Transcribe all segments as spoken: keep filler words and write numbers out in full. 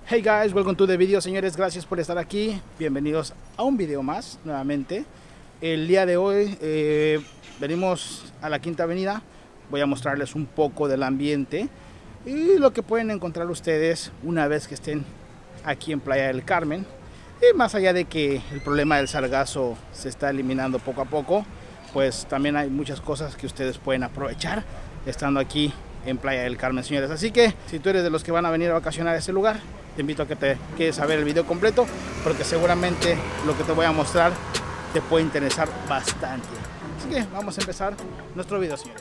Hey guys, welcome to the video, señores, gracias por estar aquí, bienvenidos a un video más nuevamente. El día de hoy eh, venimos a la Quinta Avenida, voy a mostrarles un poco del ambiente y lo que pueden encontrar ustedes una vez que estén aquí en Playa del Carmen. Y más allá de que el problema del sargazo se está eliminando poco a poco, pues también hay muchas cosas que ustedes pueden aprovechar estando aquí en Playa del Carmen, señores. Así que si tú eres de los que van a venir a vacacionar a ese lugar, te invito a que te quedes a ver el video completo, porque seguramente lo que te voy a mostrar te puede interesar bastante. Así que vamos a empezar nuestro video, señores.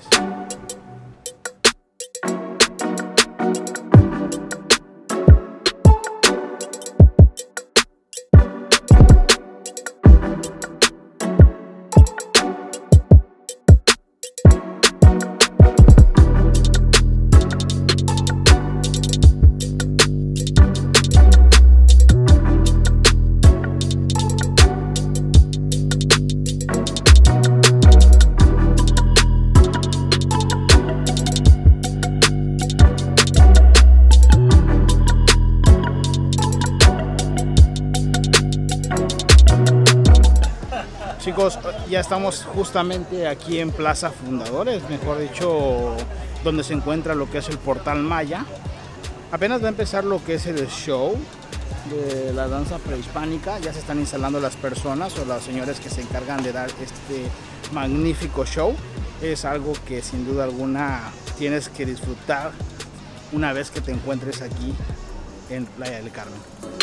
Chicos, ya estamos justamente aquí en Plaza Fundadores, mejor dicho, donde se encuentra lo que es el Portal Maya. Apenas va a empezar lo que es el show de la danza prehispánica. Ya se están instalando las personas o los señores que se encargan de dar este magnífico show. Es algo que sin duda alguna tienes que disfrutar una vez que te encuentres aquí en Playa del Carmen.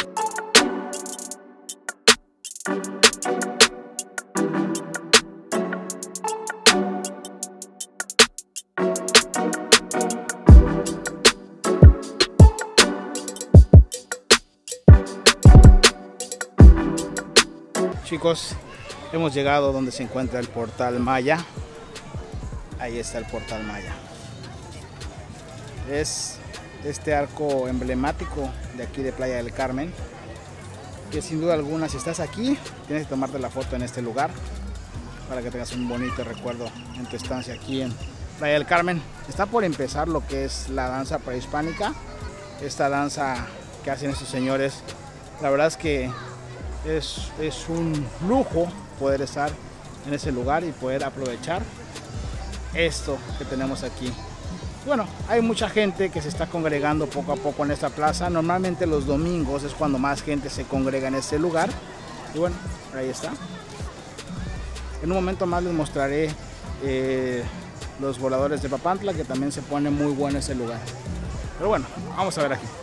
Chicos, hemos llegado donde se encuentra el Portal Maya. Ahí está el Portal Maya. Es este arco emblemático de aquí de Playa del Carmen, que sin duda alguna, si estás aquí, tienes que tomarte la foto en este lugar para que tengas un bonito recuerdo en tu estancia aquí en Playa del Carmen. Está por empezar lo que es la danza prehispánica, esta danza que hacen estos señores. La verdad es que Es, es un lujo poder estar en ese lugar y poder aprovechar esto que tenemos aquí. Bueno, hay mucha gente que se está congregando poco a poco en esta plaza. Normalmente los domingos es cuando más gente se congrega en este lugar. Y bueno, ahí está. En un momento más les mostraré eh, los voladores de Papantla, que también se pone muy bueno ese lugar. Pero bueno, vamos a ver aquí.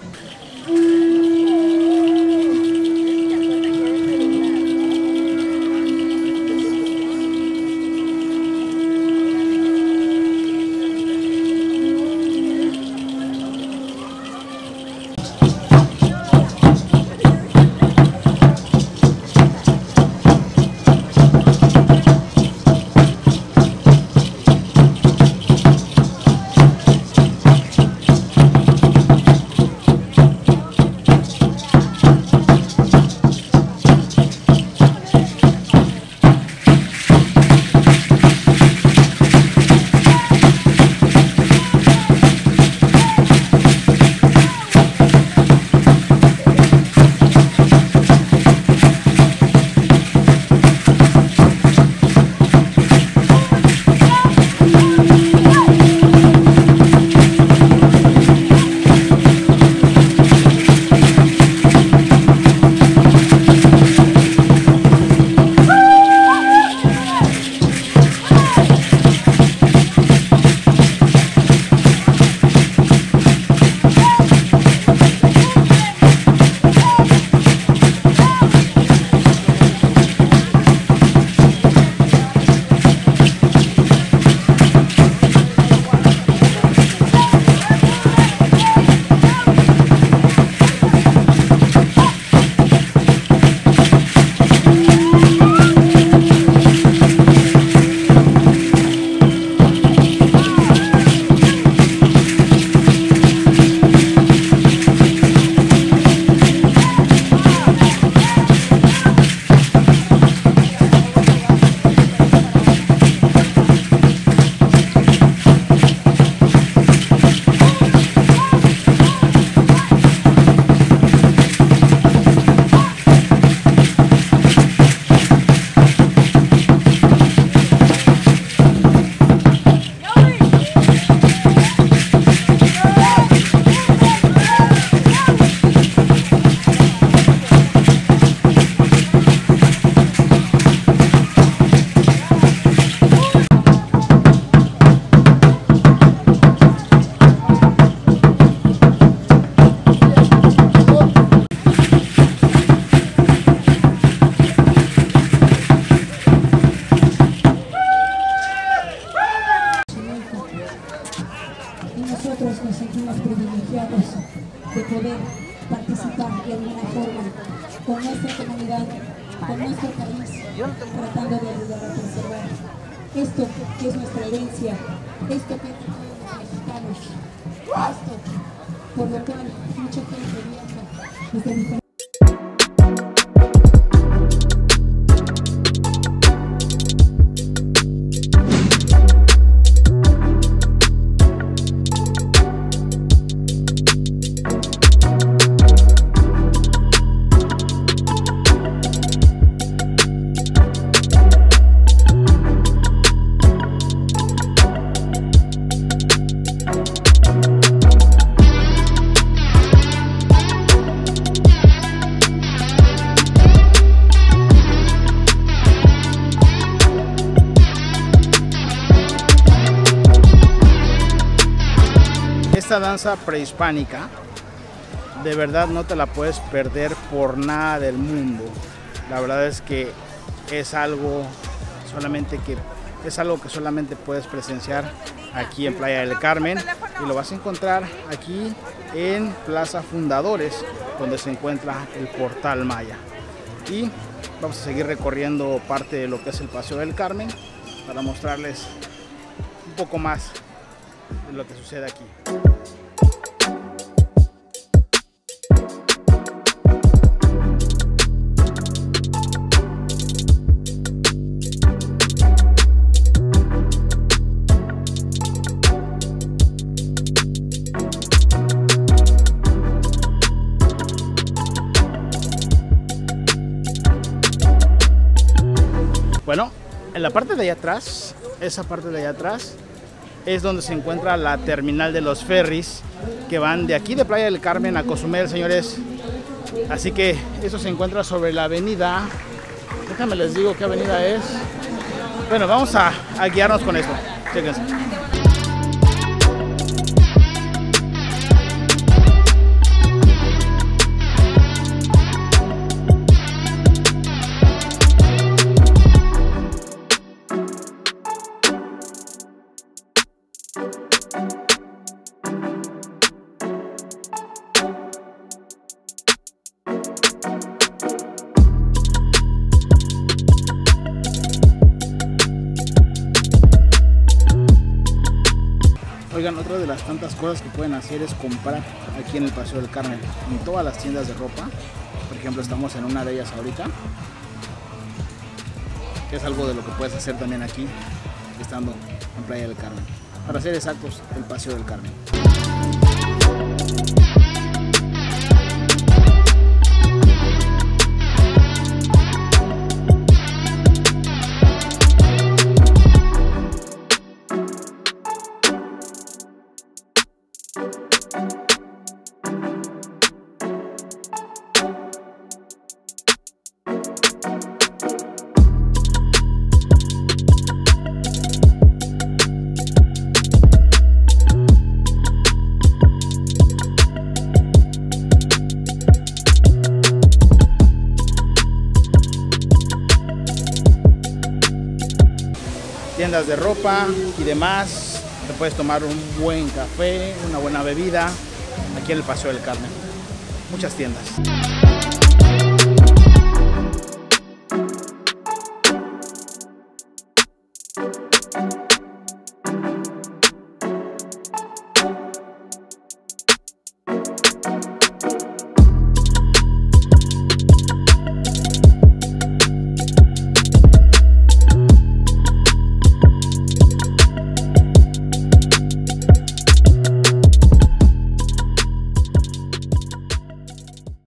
de poder participar de alguna forma con nuestra comunidad, con nuestro país, tratando de ayudar a conservar esto que es nuestra herencia, esto que es de todos los mexicanos, esto por lo cual mucha gente viaja desde diferentes. Esta danza prehispánica de verdad no te la puedes perder por nada del mundo. La verdad es que es algo solamente que es algo que solamente puedes presenciar aquí en Playa del Carmen, y lo vas a encontrar aquí en Plaza Fundadores, donde se encuentra el Portal Maya. Y vamos a seguir recorriendo parte de lo que es el Paseo del Carmen para mostrarles un poco más de lo que sucede aquí. Bueno, en la parte de allá atrás, esa parte de allá atrás, es donde se encuentra la terminal de los ferries que van de aquí de Playa del Carmen a Cozumel, señores. Así que eso se encuentra sobre la avenida, déjame les digo qué avenida es. Bueno, vamos a, a guiarnos con esto. Chéquense. Oigan, otra de las tantas cosas que pueden hacer es comprar aquí en el Paseo del Carmen, en todas las tiendas de ropa. Por ejemplo, estamos en una de ellas ahorita, que es algo de lo que puedes hacer también aquí, estando en Playa del Carmen. Para ser exactos, el Paseo del Carmen. Tiendas de ropa y demás, te puedes tomar un buen café, una buena bebida aquí en el Paseo del Carmen. Muchas tiendas.